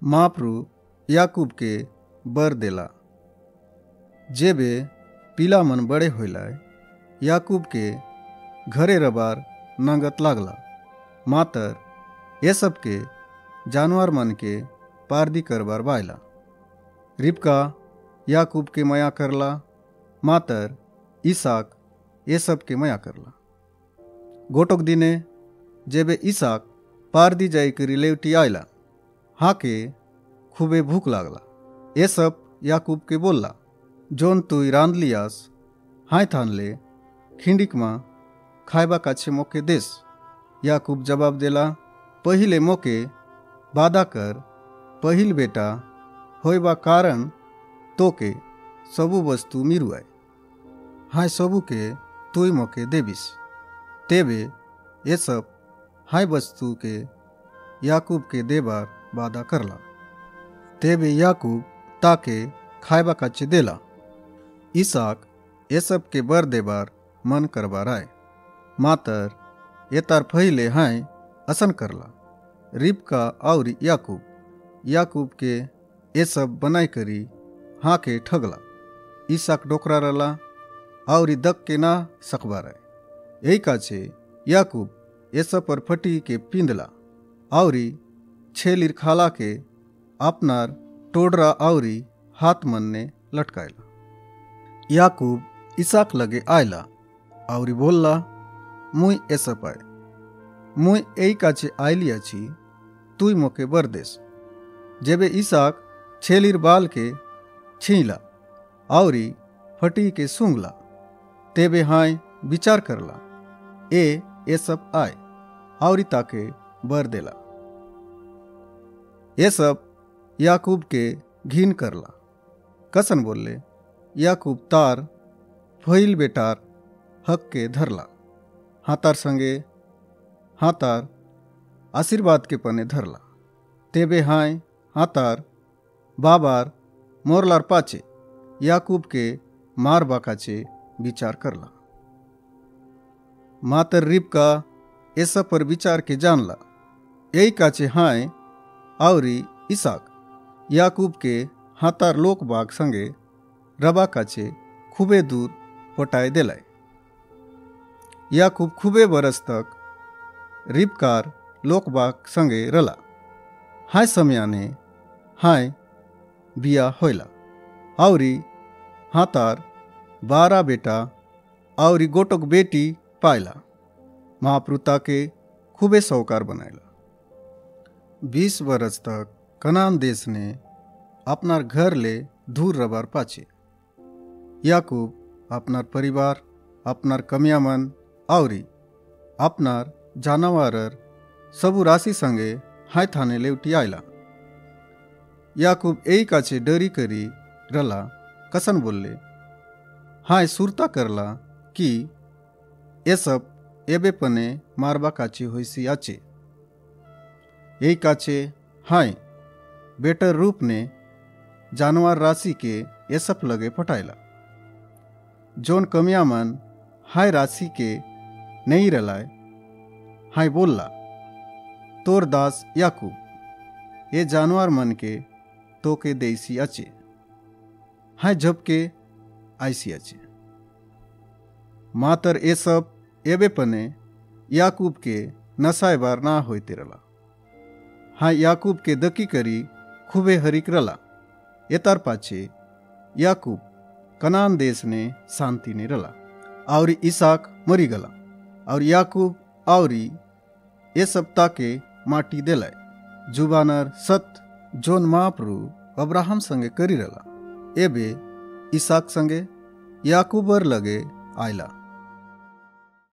महाप्रु याकूब के बर देला। जेबे पीला मन बड़े होइलाय याकूब के घरे रबार नंगत लागला। मातर ये सब के जानवर मन के पारदी करबार बायला। रिबका याकूब के मया करला। मातर इसाक ये सब के मया करला। गोटोक दिने जेबे इसाक पारदी जाई करी लेवटी आयला। हाके खूबे भूख लागला। ये सब याकूब के बोलला, जोन तुई रांध लियास हाय थानले खिंडिक मा खायबा काछे मोके देस। याकूब जवाब देला, पहिले मोके वादा कर, पहिल बेटा होयबा कारण तोके सबु वस्तु मिरुआय। हाय सबु के तुई मोके देबिस। तेबे ये सब हाय वस्तु के याकूब के देबार वादा करला। तेबे याकूब ताके खायबा काचे देला। इसाक ये सब के बर देबार मन करबार आए। मातर ये तार पहिले हाय असन करला। रिबका और याकूब के ये सब बनाई करी हाँ के ठगला। इसाक डोकरा रला और दक के ना सकबार आए। यही काछे याकूब ये सब पर फटी के पिंदला और छेलिर खाला के अपनार टोडरा और हाथ मन ने लटकायला। याकूब इसाक लगे आयला और बोलला, मुई ऐसप आए, मुई यही काछे आयली अच्छी, तुई मोके बर देस। जेबे इसाक छेलिर बाल के छीला और फटी के सूंगला। तेबे हाय विचार करला, ये सब आए और ताके बर देला। ये सब याकूब के घिन करला। कसन बोलले, याकूब तार फैल बेटार हक के धरला। हातार संगे हातार आशीर्वाद के पने धरला। तेबे हाय हातार बाबार मोरलार पाचे याकूब के मार बाकाचे विचार करला। मातर रिबका ये सब पर विचार के जानला। यही काचे हाय और इसाक याकूब के हातार लोक बाग संगे रबा काचे खूबे दूर पटाए देलाय। याकूब खूबे बरस तक रिबकार लोक बाग संगे रला। हाय समयाने हाय बिया होयला और हातार 12 बेटा और गोटोक बेटी पायला। महाप्रुता के खूबे सौकार बनायला। 20 बरस तक कनान देश ने अपनार घर ले दूर रबार पाचे। याकूब अपनार परिवार, अपनार कमियामन और अपनार जानवारर सबु राशि संगे हाय थाने लेवटी आयला। याकूब यही काचे डरी करी रला। कसन बोलले, हाय सुरता करला कि ये सब एबे पने मारबा काचे होइसी आचे। यही काचे हाय बेटर रूप ने जानवर राशि के ये सब लगे पटायला। जोन कमियामन हाय राशि के नहीं रलाय, हाय बोलला, तोर दास याकूब ये जानवर मन के तो के देसी अचे, हाय झपके ऐसी अचे। मातर ये सब एबे पने याकूब के नसाय बार ना होते रला। हाय याकूब के दकी करी खूबे हरिक रला। एतार पाछे याकूब कनान देश ने शांति ने रला और इसाक मरी गला और याकूब और ये सब ताके माटी देलाय। जुबानर सत जोन महाप्रु अब्राहम संगे करी रला एबे इसाक संगे याकूबर लगे आयला।